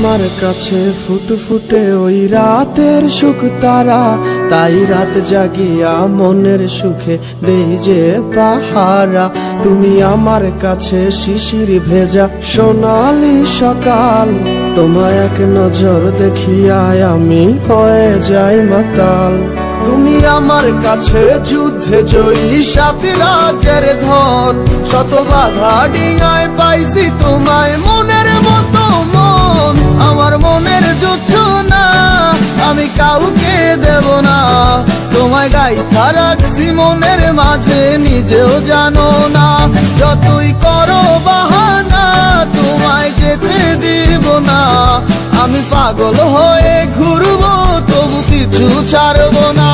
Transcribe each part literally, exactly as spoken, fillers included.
আমার কাছে ফুটফুটে ওই রাতের সুখ তারা, তাই রাত জাগিয়া মনের সুখে দেই যে পাহারা। তুমি আমার কাছে শিশির ভেজা সোনালি সকাল, তোমায় এক নজর দেখিয়ায় আমি হয়ে যাই মাতাল। তুমি আমার কাছে যুদ্ধে জয়ী সাত রাজের ধন, শত বাধা ডিঙায় পাইছি তোমায় মনের মতো মন। আমার মনের জোছনা আমি কাউকে দেব না, তোমায় গাইথা রাখছি মনের মাঝে নিজেও জানো না। যতই করো বাহানা তোমায় যেতে দিব না, আমি পাগল হয়ে ঘুরবো তবু কিছু ছাড়বো না।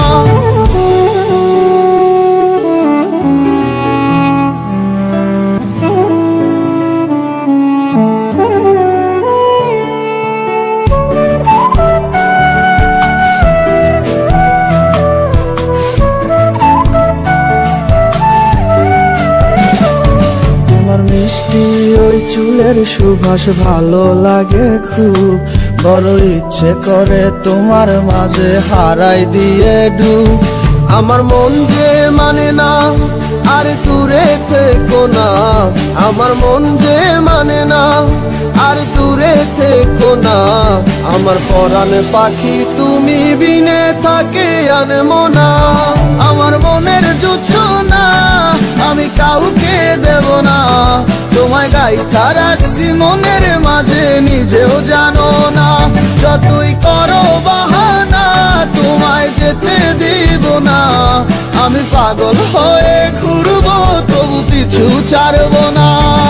মিষ্টি ওই চুলের সুবাস ভালো লাগে খুব, বড় ইচ্ছে করে তোমার মাঝে হারাই দিয়ে ডুব। আমার মন যে মানে না আর দূরে থেকো না, আমার মন যে মানে না আর দূরে থেকো না। আমার পরাণ পাখি তুমি বিনে থাকে আনমো না, আমার মনের জোছনা আমি কাউকে দেব না। তোমায় গাইথা রাখছি মনের মাঝে নিজেও জানো না, যতই করো বাহানা তোমায় যেতে দিব না। আমি পাগল হয়ে ঘুরবো তবু পিছু ছাড়বো না।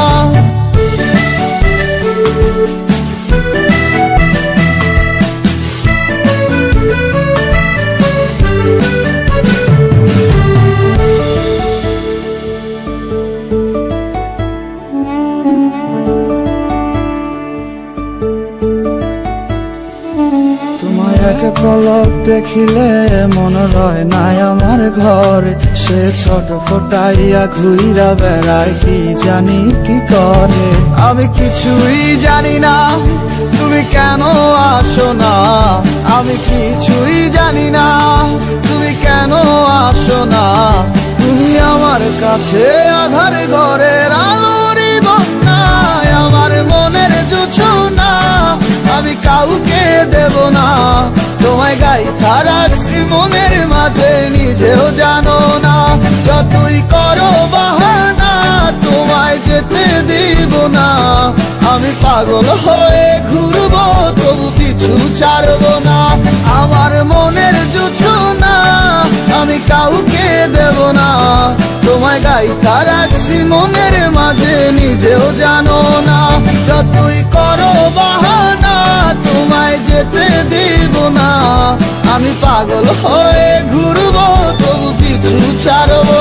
এক পলক দেখিলে মন রয় নাই আমার ঘরে, সে ছোট ফোটাইয়া ঘুইরা বেড়ায় কি জানি কি করে। আমি কিছুই জানি না তুমি কেন আসো না, আমি কিছুই জানি না তুমি কেন আসো না। তুমি আমার কাছে আধার ঘরের আলোরই বন্যায়, আমার মনের জোছনা আমি কাউকে দেব না। তোমায় গাইথা রাখছি মনের মাঝে নিজেও জানো না, যতই করো বাহানা তোমায় যেতে দিব না। আমি পাগল হয়ে ঘুরবো তবু পিছু ছাড়বো না। আমার মনের জোছনা আমি কাউকে দেব না, তোমায় গাইথা রাখছি মনের মাঝে নিজেও জানো না। যতই করো বাহানা তোমায় যেতে দিব না, আমি পাগল হয়ে ঘুরবো তবু পিছু ছাড়ব